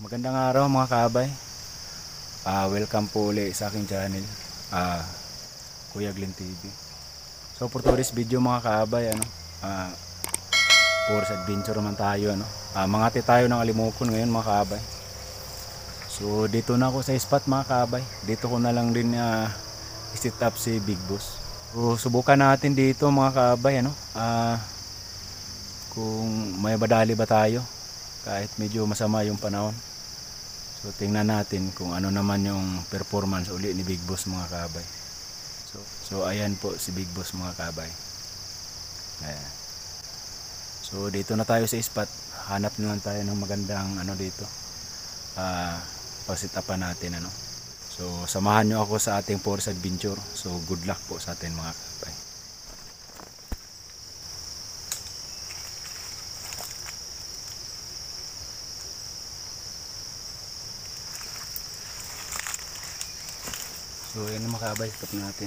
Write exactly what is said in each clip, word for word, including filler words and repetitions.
Magandang araw mga kabay. Uh, welcome po ulit sa aking channel, uh, Kuya Glenn T V. So for today's video mga kabay, ano, uh, forest adventure naman tayo, ano. Uh, mangati tayo ng alimokon ngayon mga kabay. So dito na ako sa spot mga kabay. Dito ko na lang din uh, i-set up si Big Boss. So subukan natin dito mga kabay, ano, uh, kung may badali ba tayo kahit medyo masama yung panahon. So tingnan natin kung ano naman yung performance uli ni Big Boss mga kabay. So, so ayan po si Big Boss mga kabay. Ayan. So dito na tayo sa spot. Hanap naman tayo ng magandang ano dito. Ah, uh, pasitapan natin ano. So samahan nyo ako sa ating forest adventure. So good luck po sa atin mga kabay. So yan ang makabay, stop natin.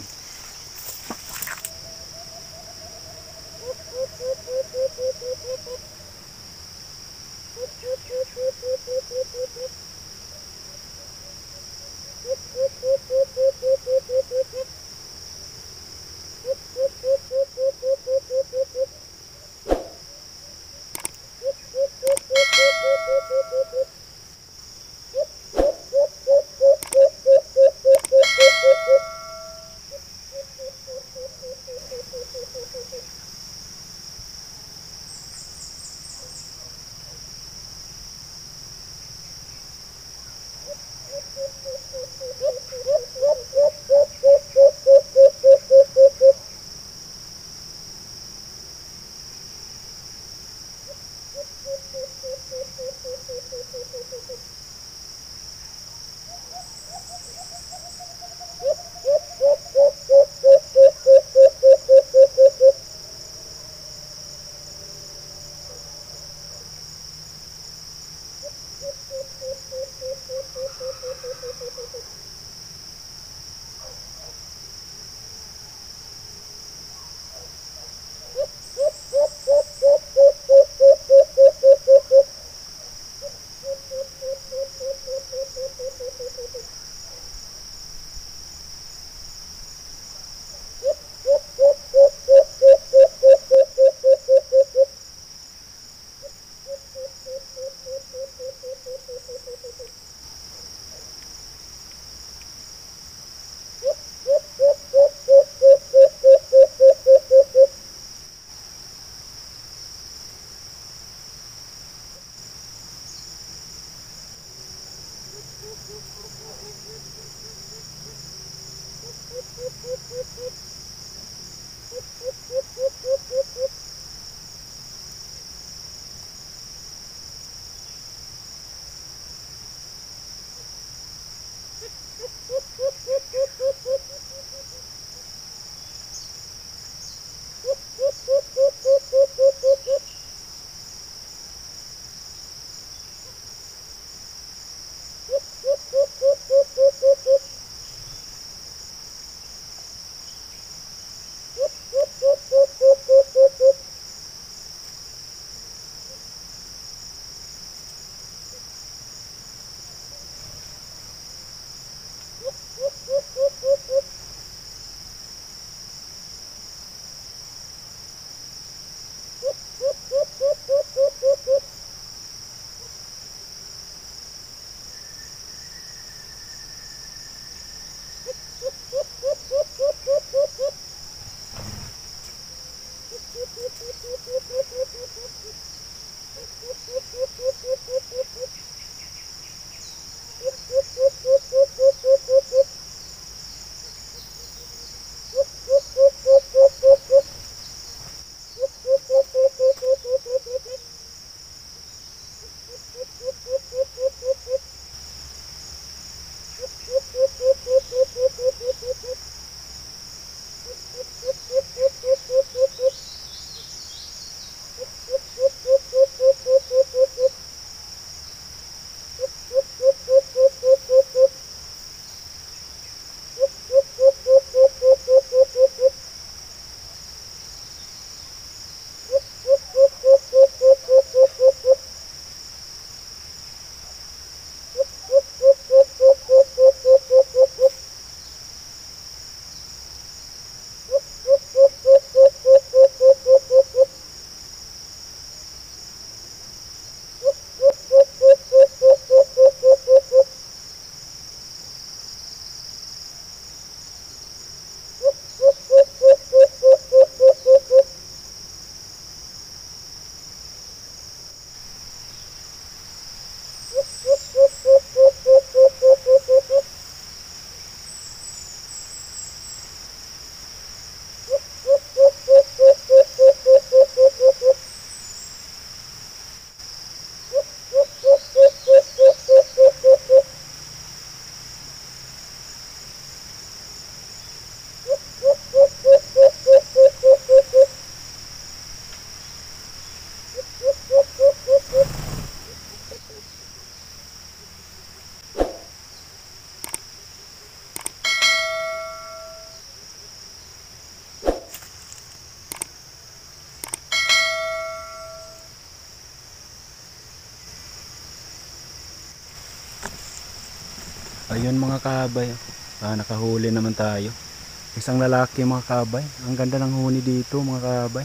Ayun mga kabay. Ah, nakahuli naman tayo. Isang lalaki mga kabay. Ang ganda ng huni dito mga kabay.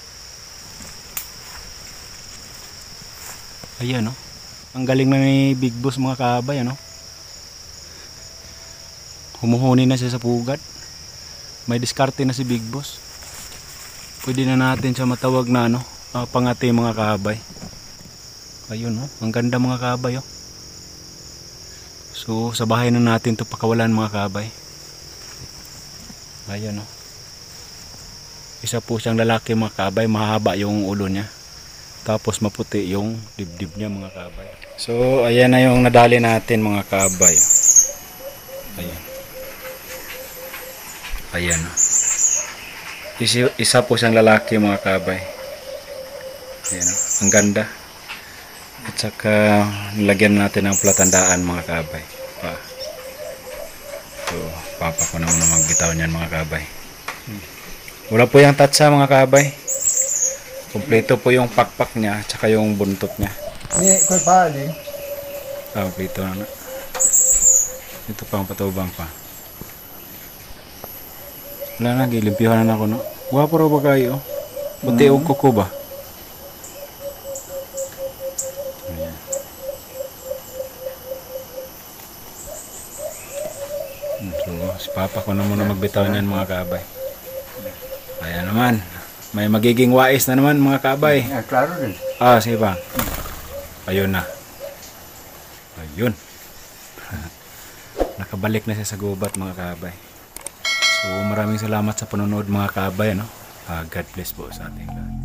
Ayan oh. Ang galing na ni Big Boss mga kabay ano. Humuhuni na siya sa pugat. May diskarte na si Big Boss. Pwede na natin siya matawag na ano, uh, pangati mga kabay. Ayun oh, ang ganda mga kabay oh. So sa bahay na natin to pakawalan mga kabay. Ayan oh. Isa po siyang lalaki mga kabay, mahaba yung ulo niya. Tapos maputi yung dibdib niya mga kabay. So ayan na yung nadali natin mga kabay. Ayan. Ayan oh. Isa, isa po siyang lalaki mga kabay. Ayan oh. Ang ganda. At saka nilagyan natin ng platandaan mga kabay. Pa. So, papa ko naman na magbitaw niyan mga kabay. Wala po yung tatsa mga kabay. Kompleto po yung pakpak niya at saka yung buntot niya. Ni ko pa ali. Ah, kompleto na na. Ito pa ang patubang pa. Wala na, gilimpiyuhan na ako no. Wapo raw ba kayo? Buti mm. Kuko ba? Ayan. So, si papa ko na muna magbitaw niyan mga kabay. Ayan naman. May magiging wais na naman mga kabay. Ah, klaro din. Ah, sige pa. Ayun na. Ayun. Nakabalik na siya sa gubat mga kabay. So maraming salamat sa panonood mga kabay. Ano? Uh, God bless po sa ating lahat.